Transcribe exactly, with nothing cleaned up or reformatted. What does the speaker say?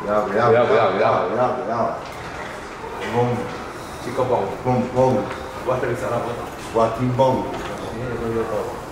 要不要？ 不要不要不要不要不要！蹦， 这个棒， 蹦蹦， 我这里啥都不懂。 我听蹦。 你也不知道。